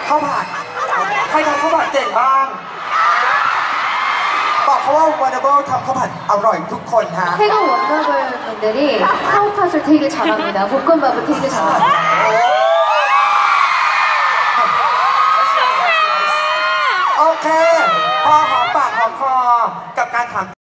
ข้าวผัดใครทำข้าวผัดเก่งบ้างบอกเขาว่า Wonderful ทำข้าวผัดอร่อยทุกคนฮะ 태국 원더걸분들이 카오팟을 되게 잘합니다. 볶음밥을 되게 잘합니다. โอเคพอหอมปากหอมคอกับการถาม